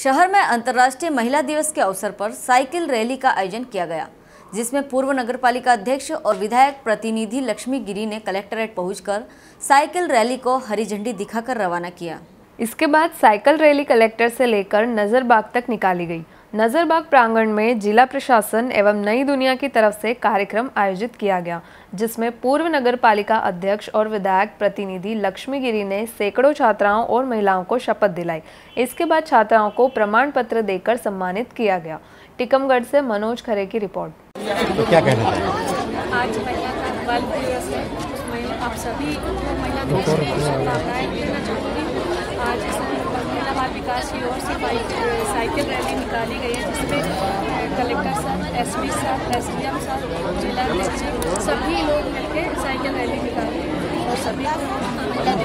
शहर में अंतर्राष्ट्रीय महिला दिवस के अवसर पर साइकिल रैली का आयोजन किया गया, जिसमें पूर्व नगरपालिका अध्यक्ष और विधायक प्रतिनिधि लक्ष्मी गिरी ने कलेक्ट्रेट पहुंचकर साइकिल रैली को हरी झंडी दिखाकर रवाना किया। इसके बाद साइकिल रैली कलेक्टर से लेकर नजरबाग तक निकाली गई। नजरबाग प्रांगण में जिला प्रशासन एवं नई दुनिया की तरफ से कार्यक्रम आयोजित किया गया, जिसमें पूर्व नगरपालिका अध्यक्ष और विधायक प्रतिनिधि लक्ष्मी गिरी ने सैकड़ों छात्राओं और महिलाओं को शपथ दिलाई। इसके बाद छात्राओं को प्रमाण पत्र देकर सम्मानित किया गया। टीकमगढ़ से मनोज खरे की रिपोर्ट। तो क्या कहना चाहिए? आज महिला का बाल दिवस है। आप सभी को महिला दिवस की शुभकामनाएं देना चाहूँगी। आज महिला बाल विकास की ओर से साइकिल रैली निकाली गई है, जिसमें collector sir, SP sir, SDM sir, जिला डिस्ट्रिक्ट सभी लोग मिलकर साइकिल रैली निकाली है और सभी महिला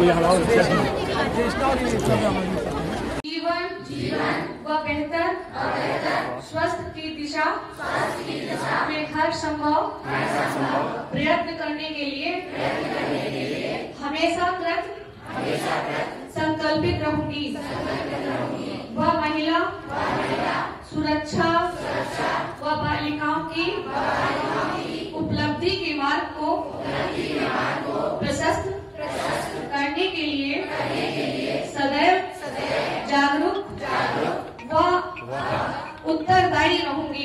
दिवस जीवन व बेहतर स्वस्थ की दिशा में हर संभव प्रयत्न करने के लिए हमेशा कृत संकल्पित रहूंगी। वह महिला सुरक्षा व बालिकाओं की उपलब्धि के मार्ग को प्रशस्त करने के लिए सदैव जागरूक व उत्तरदायी रहूंगी।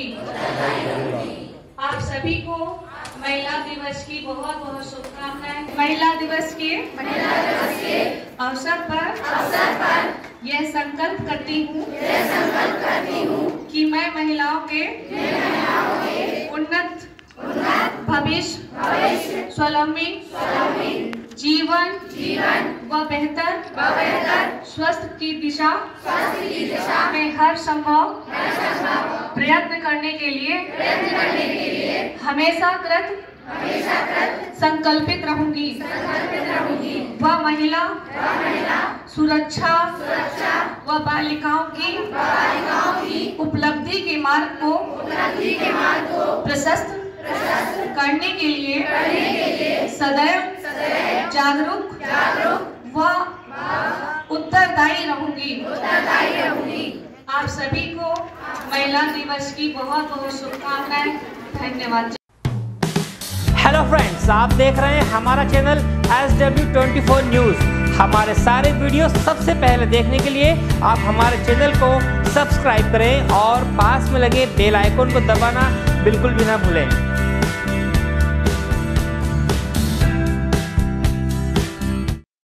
आप सभी को महिला दिवस की बहुत बहुत शुभकामनाएं। महिला दिवस के अवसर पर यह संकल्प करती हूँ कि मैं महिलाओं के उन्नत भविष्य, स्वावलंबी जीवन व बेहतर स्वस्थ की दिशा में हर संभव प्रयत्न करने के लिए हमेशा कृत संकल्पित रहूंगी। वह महिला सुरक्षा व बालिकाओं की उपलब्धि के मार्ग को प्रशस्त करने के लिए सदैव जागरूक व उत्तरदायी रहूंगी। आप सभी को महिला दिवस की बहुत बहुत शुभकामनाएं। धन्यवाद। हेलो फ्रेंड्स, आप देख रहे हैं हमारा चैनल SW24 न्यूज़। हमारे सारे वीडियो सबसे पहले देखने के लिए आप हमारे चैनल को सब्सक्राइब करें और पास में लगे बेल आइकन को दबाना बिल्कुल भी ना भूलें।